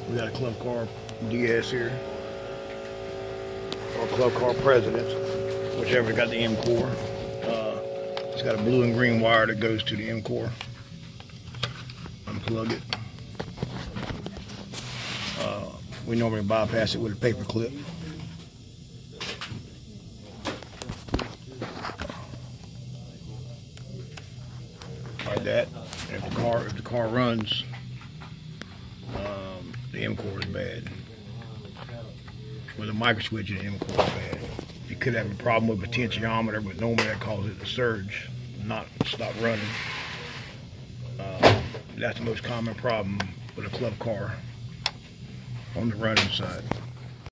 We got a club car DS here, or club car president, whichever got the mcor. It's got a blue and green wire that goes to the mcor. Unplug it. We normally bypass it with a paper clip. Like that. And if the car runs, the mcor is bad. With a micro switch, the mcor is bad. You could have a problem with potentiometer, but normally that causes it to surge, not stop running. That's the most common problem with a club car on the running side.